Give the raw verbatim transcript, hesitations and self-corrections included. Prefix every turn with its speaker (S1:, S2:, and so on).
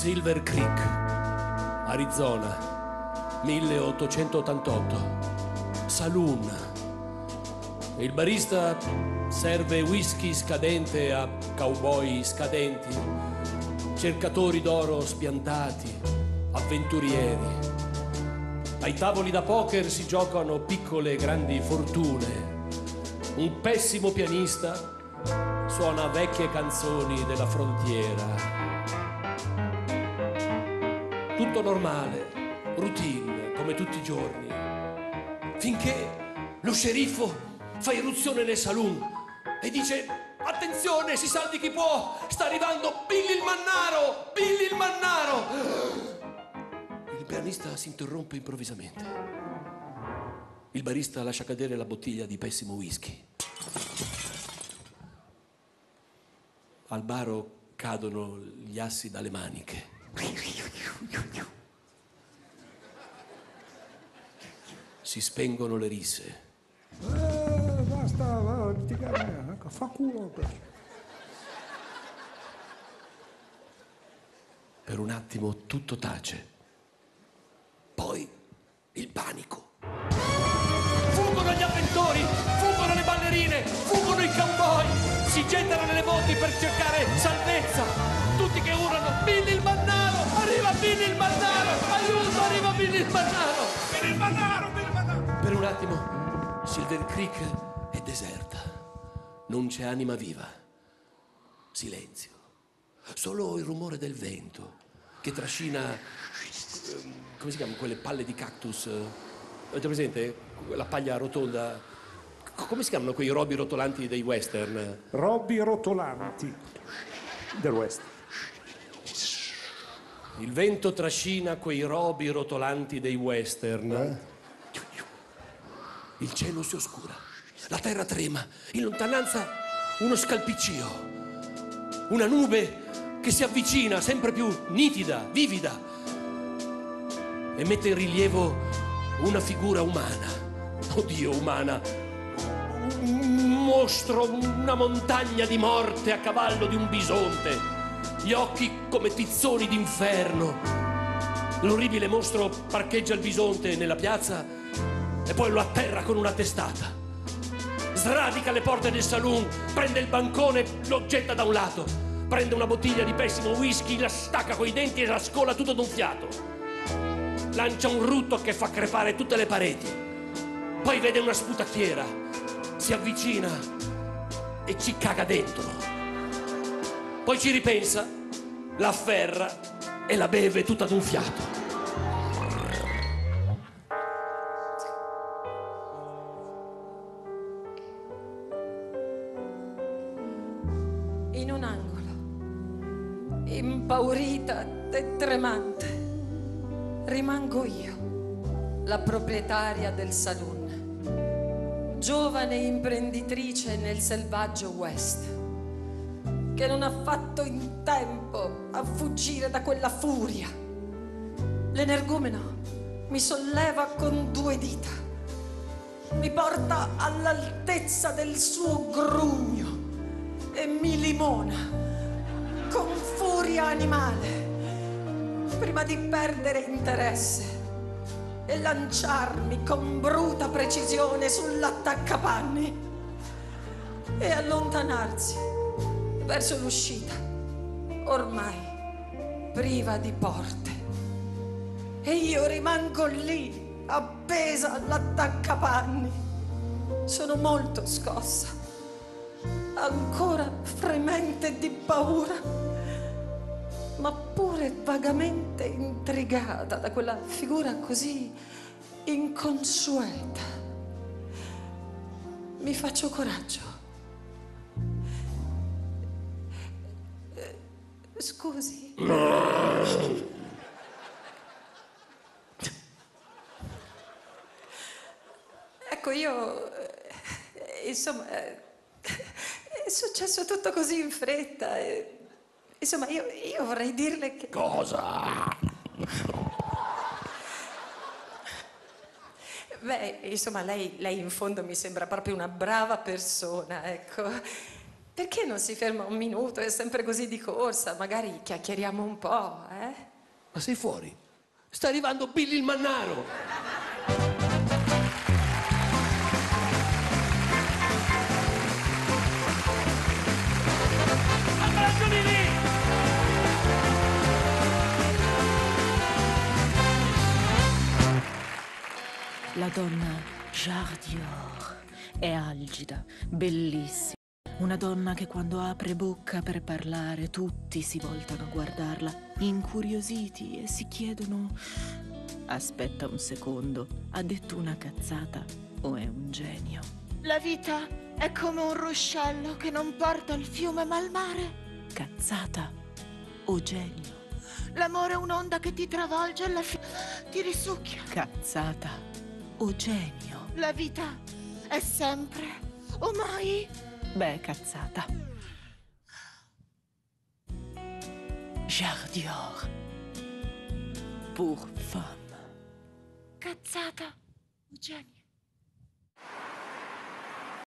S1: Silver Creek, Arizona, milleottocentottantotto. Saloon. Il barista serve whisky scadente a cowboy scadenti, cercatori d'oro spiantati, avventurieri. Ai tavoli da poker si giocano piccole e grandi fortune. Un pessimo pianista suona vecchie canzoni della frontiera. Tutto normale, routine, come tutti i giorni, finché lo sceriffo fa irruzione nel saloon e dice: attenzione, si salvi chi può, sta arrivando Billy il Mannaro, Billy il Mannaro. Il pianista si interrompe improvvisamente. Il barista lascia cadere la bottiglia di pessimo whisky. Al baro cadono gli assi dalle maniche. Si spengono le risse.
S2: Eh, basta, va, fa culo.
S1: Per un attimo tutto tace. Poi il panico. Fuggono gli avventori, fuggono le ballerine, fuggono i cowboy, si gettano nelle botti per cercare salvezza. Tutti che urlano: Billy il Mannaro, arriva Billy il Mannaro, aiuto, arriva Billy il Mannaro, Billy il Mannaro, Billy il Mannaro. Per un attimo Silver Creek è deserta, non c'è anima viva, silenzio, solo il rumore del vento che trascina, come si chiamano quelle palle di cactus? Avete presente? La paglia rotonda. Come si chiamano quei robi rotolanti dei western?
S2: Robi rotolanti del western.
S1: Il vento trascina quei robi rotolanti dei western.
S2: Eh?
S1: Il cielo si oscura, la terra trema, in lontananza uno scalpiccio, una nube che si avvicina sempre più nitida, vivida, e mette in rilievo una figura umana. Oddio, umana. Un mostro, una montagna di morte a cavallo di un bisonte, gli occhi come tizzoni d'inferno. L'orribile mostro parcheggia il bisonte nella piazza e poi lo atterra con una testata. Sradica le porte del saloon, prende il bancone, lo getta da un lato, prende una bottiglia di pessimo whisky, la stacca coi denti e la scola tutto d'un fiato. Lancia un rutto che fa crepare tutte le pareti. Poi vede una sputacchiera, si avvicina e ci caga dentro. Poi ci ripensa, la afferra e la beve tutta d'un fiato.
S3: In un angolo, impaurita e tremante, rimango io, la proprietaria del saloon, giovane imprenditrice nel selvaggio West, che non ha fatto in tempo a fuggire da quella furia. L'energumeno mi solleva con due dita, mi porta all'altezza del suo grugno e mi limona con furia animale prima di perdere interesse e lanciarmi con bruta precisione sull'attaccapanni e allontanarsi verso l'uscita, ormai priva di porte. E io rimango lì, appesa all'attaccapanni. Sono molto scossa, ancora fremente di paura, ma pure vagamente intrigata da quella figura così inconsueta. Mi faccio coraggio. Eh, Scusi. Ecco, io, eh, insomma, eh, è successo tutto così in fretta. E, insomma, io, io vorrei dirle che...
S1: Cosa?
S3: Beh, insomma, lei, lei in fondo mi sembra proprio una brava persona, ecco. Perché non si ferma un minuto? È sempre così di corsa, magari chiacchieriamo un po', eh?
S1: Ma sei fuori? Sta arrivando Billy il Mannaro! Abbracciami lì!
S4: La donna Jacques Dior è algida, bellissima. Una donna che quando apre bocca per parlare tutti si voltano a guardarla, incuriositi, e si chiedono: aspetta un secondo, ha detto una cazzata o è un genio?
S5: La vita è come un ruscello che non porta il fiume ma il mare.
S4: Cazzata o genio?
S5: L'amore è un'onda che ti travolge e alla fine ti risucchia.
S4: Cazzata o genio?
S5: La vita è sempre o mai.
S4: Beh, cazzata. Jacques Dior. Pour femme.
S5: Cazzata o genio.